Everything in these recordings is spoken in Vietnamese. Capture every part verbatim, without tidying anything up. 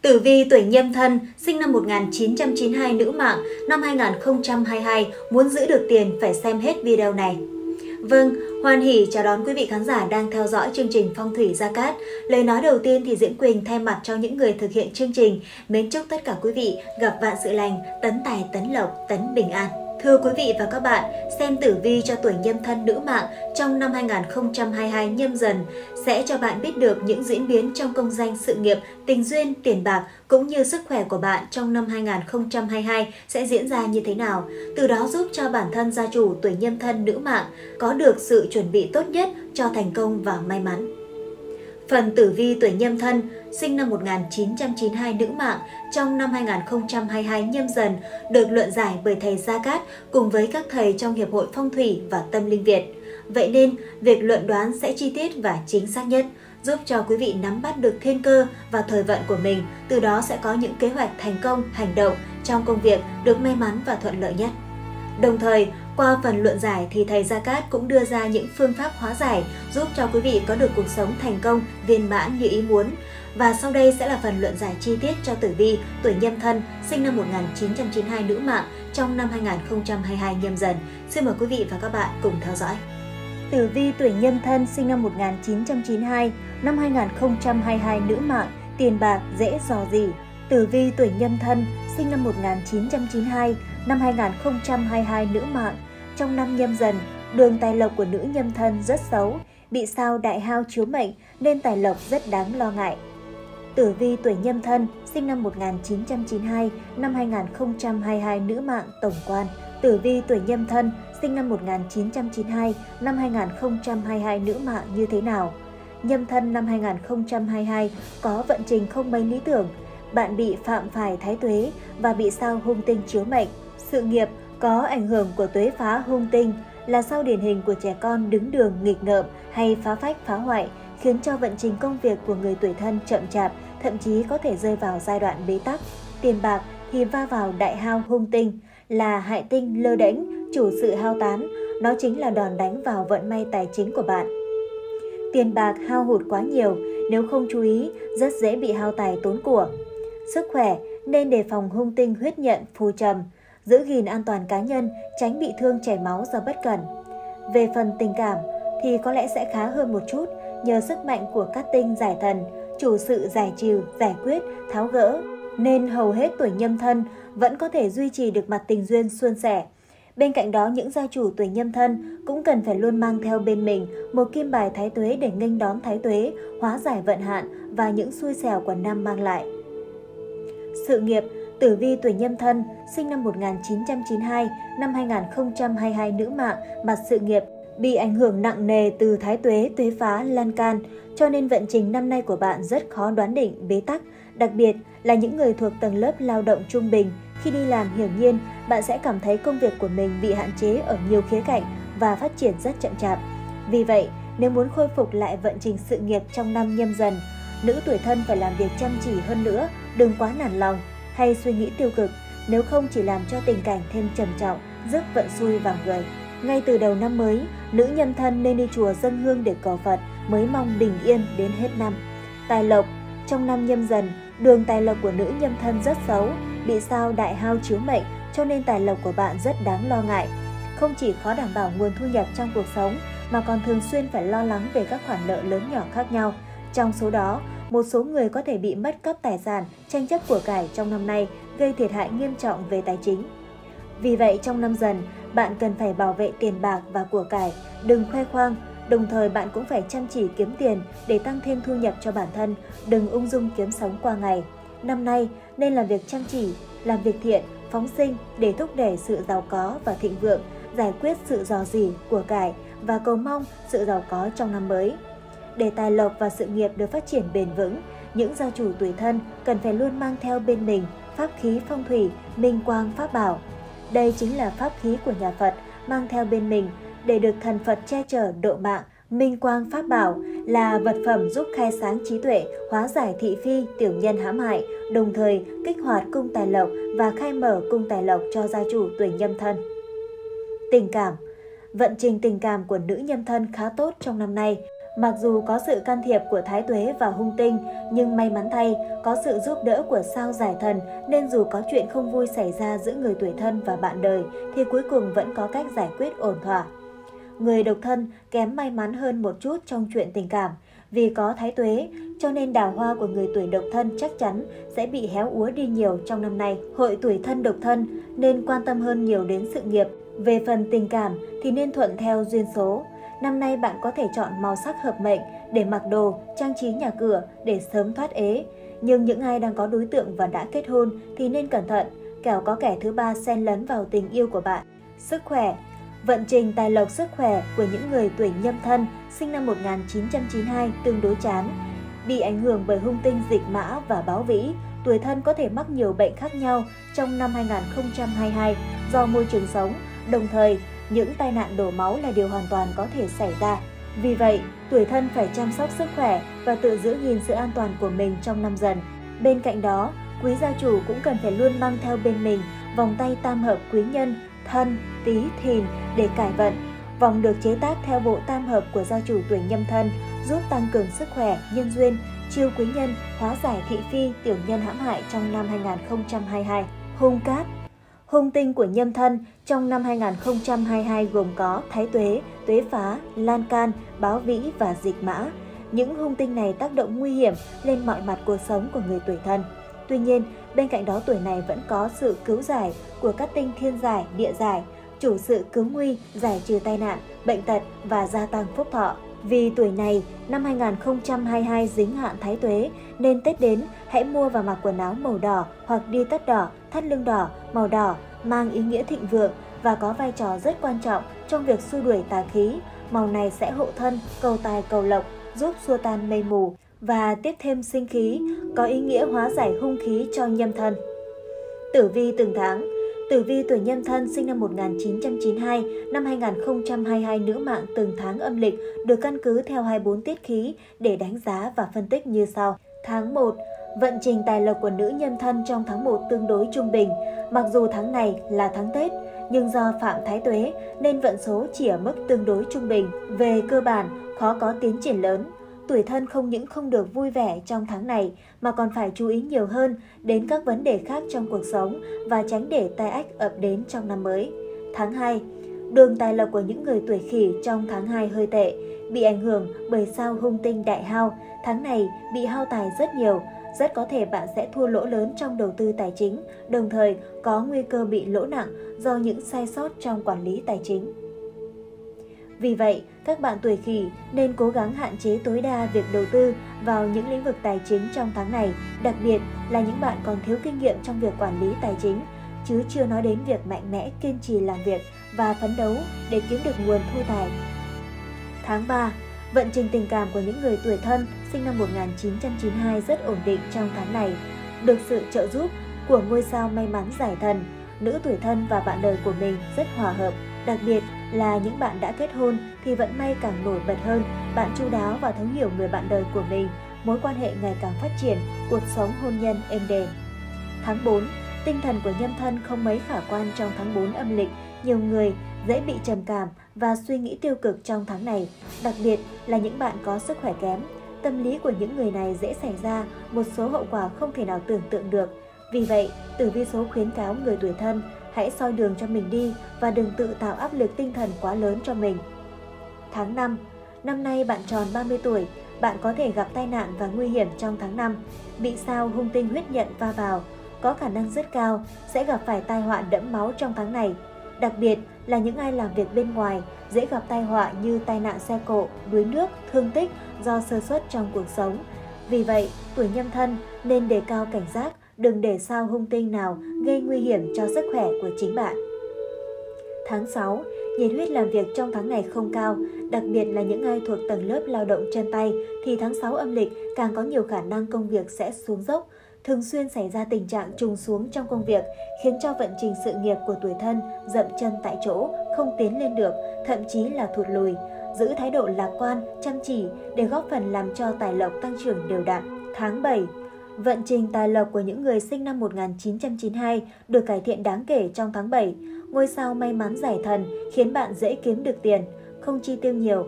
Tử vi tuổi Nhâm Thân, sinh năm một nghìn chín trăm chín mươi hai, nữ mạng, năm hai nghìn không trăm hai mươi hai, muốn giữ được tiền phải xem hết video này. Vâng, hoan hỉ chào đón quý vị khán giả đang theo dõi chương trình Phong thủy Gia Cát. Lời nói đầu tiên thì Diễm Quỳnh thay mặt cho những người thực hiện chương trình, mến chúc tất cả quý vị gặp vạn sự lành, tấn tài tấn lộc, tấn bình an. Thưa quý vị và các bạn, xem tử vi cho tuổi Nhâm Thân nữ mạng trong năm hai nghìn không trăm hai mươi hai Nhâm Dần sẽ cho bạn biết được những diễn biến trong công danh sự nghiệp, tình duyên, tiền bạc cũng như sức khỏe của bạn trong năm hai nghìn không trăm hai mươi hai sẽ diễn ra như thế nào. Từ đó giúp cho bản thân gia chủ tuổi Nhâm Thân nữ mạng có được sự chuẩn bị tốt nhất cho thành công và may mắn. Phần tử vi tuổi Nhâm Thân, sinh năm một nghìn chín trăm chín mươi hai, nữ mạng, trong năm hai nghìn không trăm hai mươi hai Nhâm Dần được luận giải bởi thầy Gia Cát cùng với các thầy trong Hiệp hội Phong thủy và Tâm linh Việt. Vậy nên, việc luận đoán sẽ chi tiết và chính xác nhất, giúp cho quý vị nắm bắt được thiên cơ và thời vận của mình, từ đó sẽ có những kế hoạch thành công, hành động trong công việc được may mắn và thuận lợi nhất. Đồng thời, qua phần luận giải thì thầy Gia Cát cũng đưa ra những phương pháp hóa giải giúp cho quý vị có được cuộc sống thành công, viên mãn như ý muốn. Và sau đây sẽ là phần luận giải chi tiết cho tử vi tuổi Nhâm Thân, sinh năm một nghìn chín trăm chín mươi hai, nữ mạng trong năm hai nghìn không trăm hai mươi hai Nhâm Dần. Xin mời quý vị và các bạn cùng theo dõi. Tử vi tuổi Nhâm Thân, sinh năm một nghìn chín trăm chín mươi hai, năm hai nghìn không trăm hai mươi hai, nữ mạng, tiền bạc dễ dò dỉ. Tử vi tuổi Nhâm Thân, sinh năm một nghìn chín trăm chín mươi hai, năm hai nghìn không trăm hai mươi hai, nữ mạng, trong năm Nhâm Dần, đường tài lộc của nữ Nhâm Thân rất xấu, bị sao đại hao chiếu mệnh nên tài lộc rất đáng lo ngại. Tử vi tuổi Nhâm Thân, sinh năm một nghìn chín trăm chín mươi hai, năm hai nghìn không trăm hai mươi hai, nữ mạng, tổng quan. Tử vi tuổi Nhâm Thân, sinh năm một nghìn chín trăm chín mươi hai, năm hai nghìn không trăm hai mươi hai, nữ mạng như thế nào? Nhâm Thân năm hai nghìn không trăm hai mươi hai có vận trình không mấy lý tưởng. Bạn bị phạm phải thái tuế và bị sao hung tinh chiếu mệnh. Sự nghiệp có ảnh hưởng của tuế phá hung tinh, là sao điển hình của trẻ con đứng đường nghịch ngợm hay phá phách phá hoại, khiến cho vận trình công việc của người tuổi Thân chậm chạp, thậm chí có thể rơi vào giai đoạn bế tắc. Tiền bạc thì va vào đại hao hung tinh, là hại tinh lơ đễnh, chủ sự hao tán, nó chính là đòn đánh vào vận may tài chính của bạn. Tiền bạc hao hụt quá nhiều, nếu không chú ý, rất dễ bị hao tài tốn của. Sức khỏe nên đề phòng hung tinh huyết nhận phù trầm, giữ gìn an toàn cá nhân, tránh bị thương chảy máu do bất cẩn. Về phần tình cảm thì có lẽ sẽ khá hơn một chút, nhờ sức mạnh của các tinh giải thần, chủ sự giải trừ, giải quyết, tháo gỡ, nên hầu hết tuổi Nhâm Thân vẫn có thể duy trì được mặt tình duyên suôn sẻ. Bên cạnh đó, những gia chủ tuổi Nhâm Thân cũng cần phải luôn mang theo bên mình một kim bài thái tuế để nghênh đón thái tuế, hóa giải vận hạn và những xui xẻo của năm mang lại. Sự nghiệp, tử vi tuổi Nhâm Thân, sinh năm một nghìn chín trăm chín mươi hai, năm hai nghìn không trăm hai mươi hai, nữ mạng, mặt sự nghiệp bị ảnh hưởng nặng nề từ thái tuế, tuế phá, lan can, cho nên vận trình năm nay của bạn rất khó đoán định, bế tắc. Đặc biệt là những người thuộc tầng lớp lao động trung bình, khi đi làm hiển nhiên bạn sẽ cảm thấy công việc của mình bị hạn chế ở nhiều khía cạnh và phát triển rất chậm chạp. Vì vậy, nếu muốn khôi phục lại vận trình sự nghiệp trong năm Nhâm Dần, nữ tuổi Thân phải làm việc chăm chỉ hơn nữa, đừng quá nản lòng hay suy nghĩ tiêu cực, nếu không chỉ làm cho tình cảnh thêm trầm trọng, rước vận xui vào người. Ngay từ đầu năm mới, nữ Nhâm Thân nên đi chùa dâng hương để cầu Phật mới mong bình yên đến hết năm. Tài lộc, trong năm Nhâm Dần, đường tài lộc của nữ Nhâm Thân rất xấu, bị sao đại hao chiếu mệnh, cho nên tài lộc của bạn rất đáng lo ngại. Không chỉ khó đảm bảo nguồn thu nhập trong cuộc sống, mà còn thường xuyên phải lo lắng về các khoản nợ lớn nhỏ khác nhau. Trong số đó, một số người có thể bị mất cắp tài sản, tranh chấp của cải trong năm nay, gây thiệt hại nghiêm trọng về tài chính. Vì vậy, trong năm Dần, bạn cần phải bảo vệ tiền bạc và của cải, đừng khoe khoang. Đồng thời, bạn cũng phải chăm chỉ kiếm tiền để tăng thêm thu nhập cho bản thân, đừng ung dung kiếm sống qua ngày. Năm nay, nên làm việc chăm chỉ, làm việc thiện, phóng sinh để thúc đẩy sự giàu có và thịnh vượng, giải quyết sự rò rỉ của cải và cầu mong sự giàu có trong năm mới. Để tài lộc và sự nghiệp được phát triển bền vững, những gia chủ tuổi Thân cần phải luôn mang theo bên mình pháp khí phong thủy, minh quang pháp bảo. Đây chính là pháp khí của nhà Phật, mang theo bên mình để được thần Phật che chở độ mạng. Minh quang pháp bảo là vật phẩm giúp khai sáng trí tuệ, hóa giải thị phi, tiểu nhân hãm hại, đồng thời kích hoạt cung tài lộc và khai mở cung tài lộc cho gia chủ tuổi Nhâm Thân. Tình cảm, vận trình tình cảm của nữ Nhâm Thân khá tốt trong năm nay. Mặc dù có sự can thiệp của Thái Tuế và hung tinh, nhưng may mắn thay, có sự giúp đỡ của sao Giải Thần nên dù có chuyện không vui xảy ra giữa người tuổi thân và bạn đời thì cuối cùng vẫn có cách giải quyết ổn thỏa. Người độc thân kém may mắn hơn một chút trong chuyện tình cảm. Vì có Thái Tuế, cho nên đào hoa của người tuổi độc thân chắc chắn sẽ bị héo úa đi nhiều trong năm nay. Hội tuổi thân độc thân nên quan tâm hơn nhiều đến sự nghiệp. Về phần tình cảm thì nên thuận theo duyên số. Năm nay bạn có thể chọn màu sắc hợp mệnh để mặc đồ, trang trí nhà cửa để sớm thoát ế. Nhưng những ai đang có đối tượng và đã kết hôn thì nên cẩn thận, kẻo có kẻ thứ ba xen lấn vào tình yêu của bạn. Sức khỏe. Vận trình tài lộc sức khỏe của những người tuổi Nhâm Thân sinh năm một nghìn chín trăm chín mươi hai tương đối chán. Bị ảnh hưởng bởi hung tinh Dịch Mã và Báo Vĩ, tuổi Thân có thể mắc nhiều bệnh khác nhau trong năm hai nghìn không trăm hai mươi hai do môi trường sống, đồng thời những tai nạn đổ máu là điều hoàn toàn có thể xảy ra. Vì vậy, tuổi Thân phải chăm sóc sức khỏe và tự giữ gìn sự an toàn của mình trong năm Dần. Bên cạnh đó, quý gia chủ cũng cần phải luôn mang theo bên mình vòng tay tam hợp quý nhân Thân, Tý, Thìn để cải vận. Vòng được chế tác theo bộ tam hợp của gia chủ tuổi Nhâm Thân, giúp tăng cường sức khỏe, nhân duyên, chiêu quý nhân, hóa giải thị phi, tiểu nhân hãm hại trong năm hai nghìn không trăm hai mươi hai. Hung cát. Hung tinh của Nhâm Thân trong năm hai nghìn không trăm hai mươi hai gồm có Thái Tuế, Tuế Phá, Lan Can, Báo Vĩ và Dịch Mã. Những hung tinh này tác động nguy hiểm lên mọi mặt cuộc sống của người tuổi Thân. Tuy nhiên, bên cạnh đó tuổi này vẫn có sự cứu giải của các tinh thiên giải, địa giải, chủ sự cứu nguy, giải trừ tai nạn, bệnh tật và gia tăng phúc thọ. Vì tuổi này, năm hai nghìn không trăm hai mươi hai dính hạn Thái Tuế, nên Tết đến hãy mua và mặc quần áo màu đỏ hoặc đi tất đỏ, thắt lưng đỏ, màu đỏ, mang ý nghĩa thịnh vượng và có vai trò rất quan trọng trong việc xua đuổi tà khí. Màu này sẽ hộ thân, cầu tài cầu lộc, giúp xua tan mây mù và tiếp thêm sinh khí, có ý nghĩa hóa giải hung khí cho Nhâm Thân. Tử vi từng tháng. Tử vi tuổi Nhâm Thân sinh năm một nghìn chín trăm chín mươi hai, năm hai nghìn không trăm hai mươi hai nữ mạng từng tháng âm lịch được căn cứ theo hai mươi bốn tiết khí để đánh giá và phân tích như sau. Tháng một. Vận trình tài lộc của nữ Nhâm Thân trong tháng một tương đối trung bình. Mặc dù tháng này là tháng Tết, nhưng do phạm Thái Tuế nên vận số chỉ ở mức tương đối trung bình. Về cơ bản, khó có tiến triển lớn. Tuổi Thân không những không được vui vẻ trong tháng này mà còn phải chú ý nhiều hơn đến các vấn đề khác trong cuộc sống và tránh để tai ách ập đến trong năm mới. Tháng hai. Đường tài lộc của những người tuổi Khỉ trong tháng hai hơi tệ, bị ảnh hưởng bởi sao hung tinh Đại Hao. Tháng này bị hao tài rất nhiều, rất có thể bạn sẽ thua lỗ lớn trong đầu tư tài chính, đồng thời có nguy cơ bị lỗ nặng do những sai sót trong quản lý tài chính. Vì vậy, các bạn tuổi Khỉ nên cố gắng hạn chế tối đa việc đầu tư vào những lĩnh vực tài chính trong tháng này, đặc biệt là những bạn còn thiếu kinh nghiệm trong việc quản lý tài chính, chứ chưa nói đến việc mạnh mẽ kiên trì làm việc và phấn đấu để kiếm được nguồn thu tài. Tháng ba. Vận trình tình cảm của những người tuổi Thân sinh năm một nghìn chín trăm chín mươi hai rất ổn định trong tháng này, được sự trợ giúp của ngôi sao may mắn Giải Thần. Nữ tuổi Thân và bạn đời của mình rất hòa hợp, đặc biệt là những bạn đã kết hôn thì vận may càng nổi bật hơn, bạn chu đáo và thấu hiểu người bạn đời của mình, mối quan hệ ngày càng phát triển, cuộc sống hôn nhân êm đềm. Tháng bốn. Tinh thần của Nhâm Thân không mấy khả quan trong tháng bốn âm lịch, nhiều người dễ bị trầm cảm và suy nghĩ tiêu cực trong tháng này, đặc biệt là những bạn có sức khỏe kém. Tâm lý của những người này dễ xảy ra một số hậu quả không thể nào tưởng tượng được. Vì vậy, tử vi số khuyến cáo người tuổi Thân hãy soi đường cho mình đi và đừng tự tạo áp lực tinh thần quá lớn cho mình. Tháng năm. Năm nay bạn tròn ba mươi tuổi, bạn có thể gặp tai nạn và nguy hiểm trong tháng năm, bị sao hung tinh huyết nhận va vào, có khả năng rất cao sẽ gặp phải tai họa đẫm máu trong tháng này. Đặc biệt là những ai làm việc bên ngoài dễ gặp tai họa như tai nạn xe cộ, đuối nước, thương tích do sơ suất trong cuộc sống. Vì vậy, tuổi Nhâm Thân nên đề cao cảnh giác, đừng để sao hung tinh nào gây nguy hiểm cho sức khỏe của chính bạn. Tháng sáu. Nhiệt huyết làm việc trong tháng này không cao, đặc biệt là những ai thuộc tầng lớp lao động chân tay thì tháng sáu âm lịch càng có nhiều khả năng công việc sẽ xuống dốc. Thường xuyên xảy ra tình trạng trùng xuống trong công việc, khiến cho vận trình sự nghiệp của tuổi Thân dậm chân tại chỗ, không tiến lên được, thậm chí là thụt lùi. Giữ thái độ lạc quan, chăm chỉ để góp phần làm cho tài lộc tăng trưởng đều đặn. Tháng bảy. Vận trình tài lộc của những người sinh năm một nghìn chín trăm chín mươi hai được cải thiện đáng kể trong tháng bảy. Ngôi sao may mắn Giải Thần khiến bạn dễ kiếm được tiền, không chi tiêu nhiều.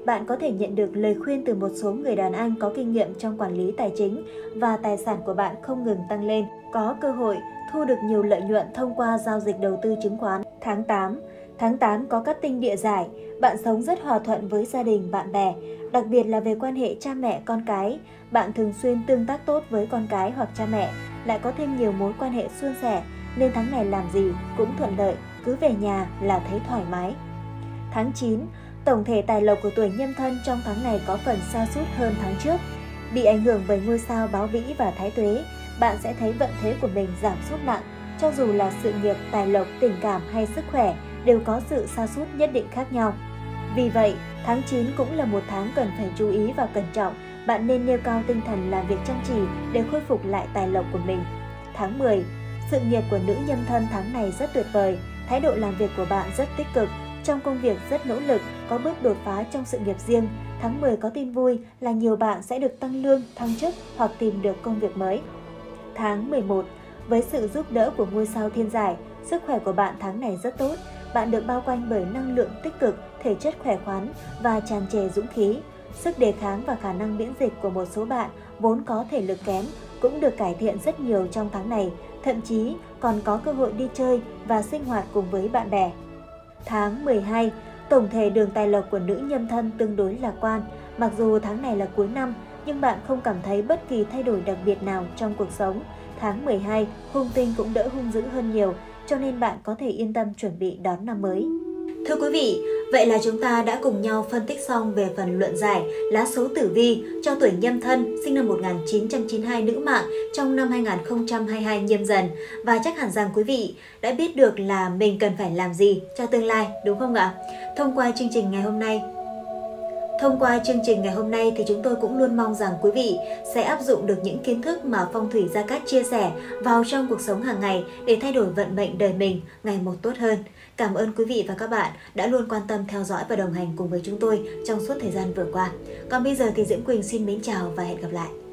bạn có thể nhận được lời khuyên từ một số người đàn anh có kinh nghiệm trong quản lý tài chính và tài sản của bạn không ngừng tăng lên, có cơ hội thu được nhiều lợi nhuận thông qua giao dịch đầu tư chứng khoán. Tháng tám Tháng tám có các tinh địa giải, bạn sống rất hòa thuận với gia đình, bạn bè, đặc biệt là về quan hệ cha mẹ con cái. Bạn thường xuyên tương tác tốt với con cái hoặc cha mẹ, lại có thêm nhiều mối quan hệ suôn sẻ, nên tháng này làm gì cũng thuận lợi, cứ về nhà là thấy thoải mái. Tháng chín, tổng thể tài lộc của tuổi Nhâm Thân trong tháng này có phần sa sút hơn tháng trước. Bị ảnh hưởng bởi ngôi sao Báo Vĩ và Thái Tuế, bạn sẽ thấy vận thế của mình giảm sút nặng, cho dù là sự nghiệp, tài lộc, tình cảm hay sức khỏe đều có sự sa sút nhất định khác nhau. Vì vậy, tháng chín cũng là một tháng cần phải chú ý và cẩn trọng, bạn nên nêu cao tinh thần làm việc chăm chỉ để khôi phục lại tài lộc của mình. Tháng mười, sự nghiệp của nữ Nhâm Thân tháng này rất tuyệt vời, thái độ làm việc của bạn rất tích cực, trong công việc rất nỗ lực, có bước đột phá trong sự nghiệp riêng. Tháng mười có tin vui là nhiều bạn sẽ được tăng lương, thăng chức hoặc tìm được công việc mới. Tháng mười một, với sự giúp đỡ của ngôi sao Thiên Giải, sức khỏe của bạn tháng này rất tốt. Bạn được bao quanh bởi năng lượng tích cực, thể chất khỏe khoắn và tràn trề dũng khí. Sức đề kháng và khả năng miễn dịch của một số bạn vốn có thể lực kém cũng được cải thiện rất nhiều trong tháng này, thậm chí còn có cơ hội đi chơi và sinh hoạt cùng với bạn bè. Tháng mười hai, tổng thể đường tài lộc của nữ Nhâm Thân tương đối lạc quan. Mặc dù tháng này là cuối năm, nhưng bạn không cảm thấy bất kỳ thay đổi đặc biệt nào trong cuộc sống. Tháng mười hai, hung tinh cũng đỡ hung dữ hơn nhiều, cho nên bạn có thể yên tâm chuẩn bị đón năm mới. Thưa quý vị, vậy là chúng ta đã cùng nhau phân tích xong về phần luận giải lá số tử vi cho tuổi Nhâm Thân sinh năm một nghìn chín trăm chín mươi hai nữ mạng trong năm hai nghìn không trăm hai mươi hai Nhâm Dần. Và chắc hẳn rằng quý vị đã biết được là mình cần phải làm gì cho tương lai, đúng không ạ? Thông qua chương trình ngày hôm nay, Thông qua chương trình ngày hôm nay thì chúng tôi cũng luôn mong rằng quý vị sẽ áp dụng được những kiến thức mà Phong thủy Gia Cát chia sẻ vào trong cuộc sống hàng ngày để thay đổi vận mệnh đời mình ngày một tốt hơn. Cảm ơn quý vị và các bạn đã luôn quan tâm theo dõi và đồng hành cùng với chúng tôi trong suốt thời gian vừa qua. Còn bây giờ thì Diễm Quỳnh xin mến chào và hẹn gặp lại.